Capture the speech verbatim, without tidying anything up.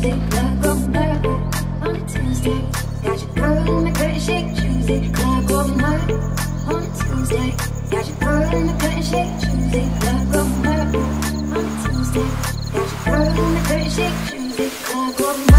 Tuesday, club going purple on a Tuesday. Got your girl in the curtain shake Tuesday, club going purple on a Tuesday. Got your girl in the curtain shake Tuesday, club going purple on a Tuesday. Got your girl in the curtain shake Tuesday, club going purple.